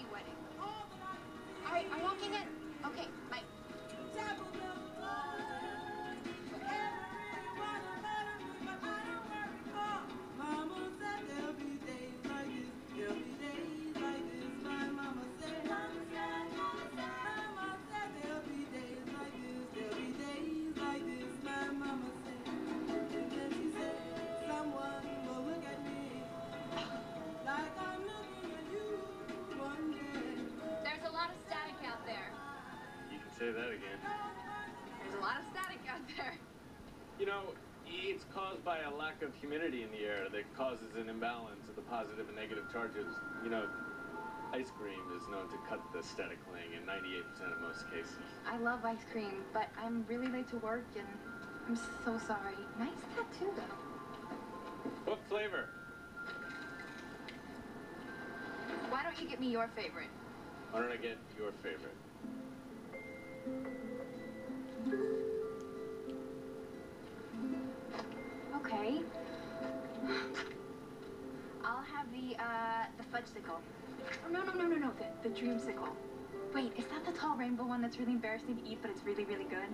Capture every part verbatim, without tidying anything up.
happy wedding. All right, I'm walking in. Okay, bye. Mama said there'll be days like this, there'll be days like this, my mama said. Mama said, mama said, mama said there'll be days like this, there'll be days like this, my mama said. And then she said, someone will look at me like I'm looking at you one day. There's a lot of static out there. You can say that again. There's a lot of static out there. You know, it's caused by a lack of humidity in the air that causes an imbalance of the positive and negative charges. You know, ice cream is known to cut the static cling in ninety-eight percent of most cases. I love ice cream, but I'm really late to work and I'm so sorry. Nice tattoo though. What flavor? Why don't you get me your favorite? Why don't I get your favorite? Okay. I'll have the, uh, the fudgesicle. Oh, no, no, no, no, no, the, the dreamsicle. Wait, is that the tall rainbow one that's really embarrassing to eat, but it's really, really good?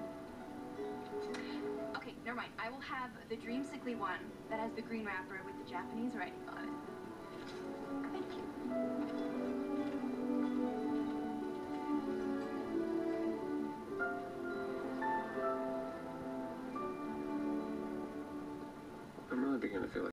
Okay, never mind. I will have the dreamsicle one that has the green wrapper with the Japanese writing on it. Thank you. I'm really beginning to feel like